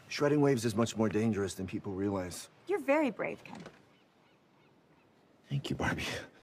Shredding waves is much more dangerous than people realize. You're very brave, Ken. Thank you, Barbie.